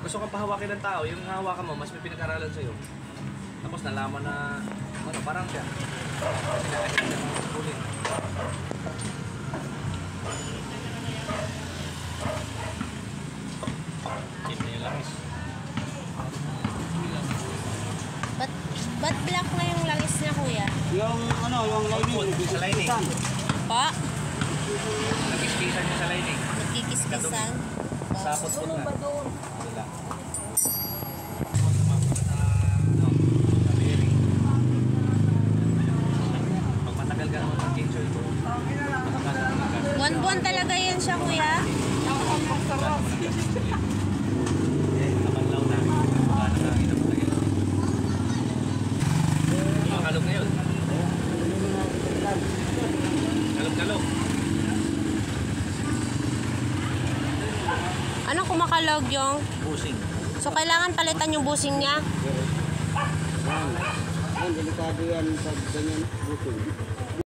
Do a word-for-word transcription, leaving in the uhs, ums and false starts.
gusto kang pahawakin ng tao, yung hawakan mo, mas may pinag-aralan sa'yo. Tapos nalaman na, ano, parang siya. Sinakit siya ng bulit. Yun na yung langis. Ba't, ba't black na yung langis niya, kuya? Yung ano, yung lining. Sa lining. Pa? Nagkiskisan niya sa lining. Nagkikiskisan? Sapot po na. Wala. Pag matagal ka naman mag-enjoy ito, Buwan-buwan talaga yan siya, kuya? namanlaw na. Baka nakakita mo tayo. Makalog na yun. Kalog-kalog. Ano kumakalog yung? Busing. So, kailangan palitan yung busing niya? Yan, delikado yan pag ganyan buting.